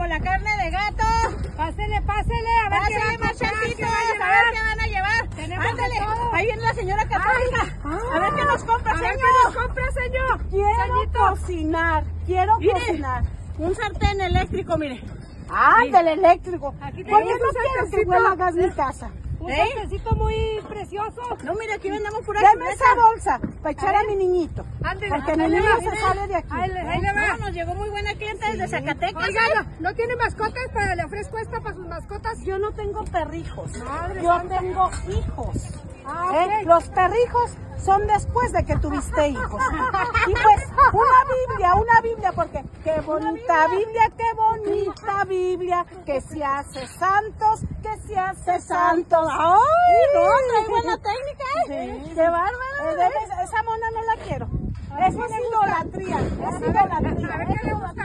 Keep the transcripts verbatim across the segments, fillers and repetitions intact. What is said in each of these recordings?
como la carne de gato. Pásele, pásele, a ver Pásele, qué va a marchantitos, comprar, a ver qué van a llevar. Tenemos Ándale, de todo. ahí viene la señora católica. Ay, a ver qué nos compra, A ver señor. qué nos compra, señor. Quiero Señorito. cocinar, quiero Mire, cocinar. un sartén eléctrico, mire. ¡Ay, del eléctrico! Aquí ¿Por qué tenemos no un quieres que sartencito. huela a gas mi casa? Un ¿Eh? sartencito muy precioso. No, mire, aquí vendemos pura Dame chuleta. esa bolsa para echar A a ver. mi niñito. Ándele, Porque mi ándele, niño mire. se sale de aquí. Ahí le, ahí le va. No, nos llegó muy buena clienta desde Zacatecas. Oiga, ¿no, no tiene mascotas? Pero le ofrezco esta para sus mascotas. Yo no tengo perrijos, Madre yo santa. tengo hijos. Ah, ¿Eh? ok. Los perrijos son después de que tuviste hijos. Y pues, una Biblia, una Biblia, porque qué bonita Biblia, qué bonita Biblia, que se hace santos, que se hace santos. ¡Ay, no! Trae buena técnica, ¿eh? Sí. ¡Qué bárbara! Eh, deme- esa mona no la quiero. Eso es idolatría, es A ver, a ver idolatría. qué le gusta.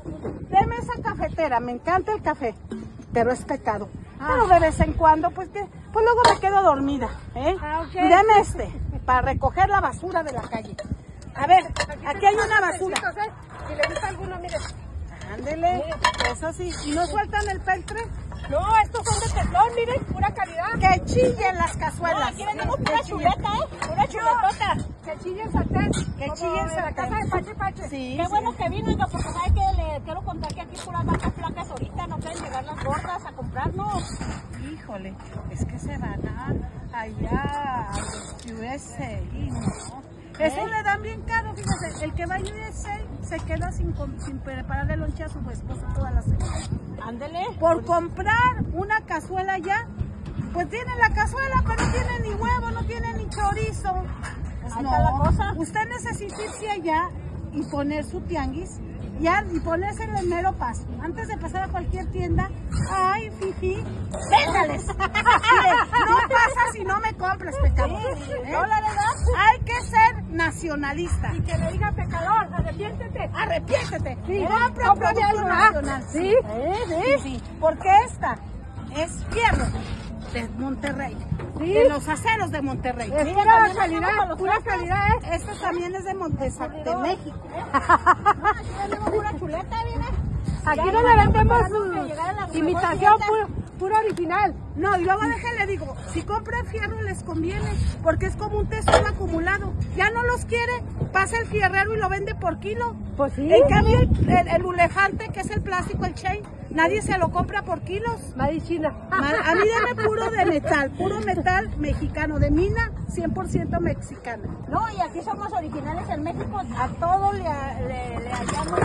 Deme esa cafetera, me encanta el café, pero es pecado. Pero de vez en cuando, pues que, pues luego me quedo dormida, ¿eh? Ah, ok. Y deme este, para recoger la basura de la calle. A ver, aquí hay una basura. Sartencitos, ¿eh? Si le gusta alguno, mire. Ándele, eso sí. ¿Y no sueltan el peltre? No, estos son de teflón, miren, pura calidad. Que chillen las No, cazuelas. aquí vendemos pura Que chillen. chuleta, ¿eh? Pura chuletota. Que chille el sartén. Que como chille el en la sartén. casa de Pache Pache. Sí, Qué sí. bueno que vino, oiga, porque sabe que le quiero contar que aquí puras vacas flacas ahorita no pueden llegar las gordas a comprarnos. Híjole, es que se van a allá a los U S A, y no. Eso le dan bien caro, fíjate, el que va a U S A se queda sin, com- sin prepararle lonche a su esposo toda la semana. Ándele. Por comprar una cazuela ya, pues tiene la cazuela, pero no tiene ni huevo, no tiene ni chorizo. Pues Ahí no, está la cosa. usted necesita irse allá y poner su tianguis ya, y ponerse en el mero paso. Antes de pasar a cualquier tienda, ay, fifi, véndales. Mire, no pasa si no me compras, pecador. Sí, ¿eh? no, la verdad. Hay que ser nacionalista. Y que le diga pecador, arrepiéntete. Arrepiéntete. Sí, Compra compra de producto algo, ¿ah? nacional. Sí. ¿Eh? Sí, sí. Porque esta es fierro de Monterrey. Sí. De los aceros de Monterrey. Es Mira, pura también calidad, tenemos a los pura frascos. calidad, ¿eh? Esto también es de, Monte- de México. Aquí vendemos pura chuleta, mire. Aquí Ya no no le vamos vendemos esperando que llegara la su imitación, mejor puro, puro original. No, y luego déjenle digo, si compran fierro les conviene, porque es como un tesoro acumulado. Ya no los quiere, pasa el fierrero y lo vende por kilo. Pues sí. En cambio, el, el, el elefante, que es el plástico, el chain, nadie se lo compra por kilos. Medicina. Ma- A mí dame puro de metal, puro metal mexicano, de mina cien por ciento mexicana. No, y aquí somos originales en México. A todo le, le, le hallamos.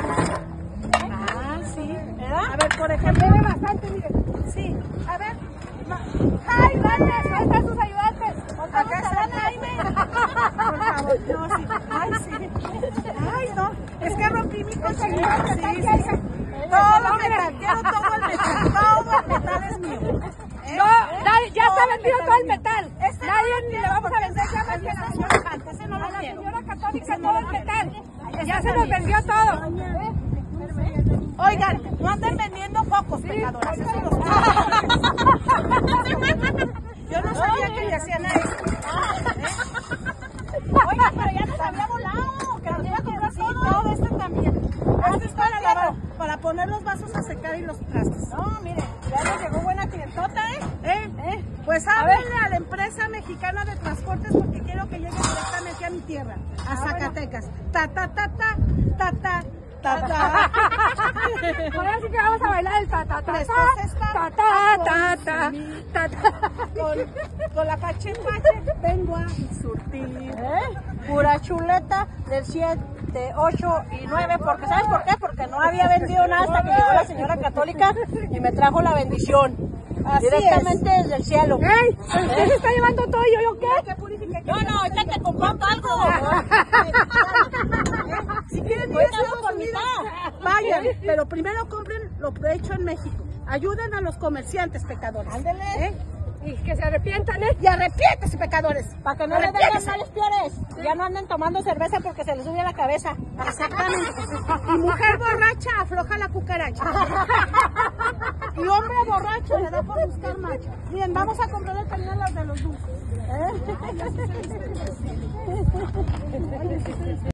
Ah, sí. ¿Verdad? A ver, por ejemplo, Bebe bastante, mire. sí, a ver. ma- ¡Ay, gracias! Ahí están sus ayudantes. Acá está Jaime. Por favor, no, sí. Ay, sí. Ay, no, es que rompí mi cochinito. Sí, sí, sí. Todo el metal, quiero todo el metal, todo el metal es mío. ¿Eh? No, nadie- ya Todo está el vendido metal todo el es mío. metal. Este Nadie no lo ni le quiero vamos a porque vender ese ya es más que el nada. elefante, ese no A lo la quiero. señora católica Ese no todo lo el metal. Ese Ya se también. nos vendió todo. Oigan, no anden vendiendo focos, pecadoras. Eso los Yo no sabía que le hacían a eso. Oiga, pero ya nos había volado. Que nos iba a comprar Sí, todo. todo este también. Este es para lavar, para poner los vasos a secar y los trastes. No, mire, ya nos llegó buena clientota, ¿eh? ¿Eh? ¿Eh? Pues háblenle a la empresa mexicana de transportes porque quiero que llegue directamente a mi tierra, a Zacatecas. Ta, ta, ta, ta, ta, ta, ta, ta. Ahora sí que vamos a bailar el ta ta ta Tres, ta dos, está. ta ta ta ta ta ta. Con, con la pache pache vengo a surtir. ¿Eh? Pura chuleta del siete, ocho y nueve. Porque, ¿sabes por qué? Porque no había vendido nada hasta que llegó la señora católica y me trajo la bendición. Así Directamente desde el cielo. ¡Ey! ¿Usted se está llevando todo y yo yo qué? No, no, ahorita te comparto algo. Si quieren ir Ahorita a vamos por Estados mitad. Unidos, vayan, pero primero compren lo hecho en México. Ayuden a los comerciantes pecadores. Ándele. ¿Eh? Y que se arrepientan, ¿eh? Y arrepiéntese, pecadores. Para que no les den Arrepiéntese. males peores. Ya no anden tomando cerveza porque se les sube a la cabeza. Exactamente. Y mujer borracha afloja la cucaracha. Y hombre borracho le da por buscar macho. Miren, vamos a comprarle también a las de los dulces. ¿Eh?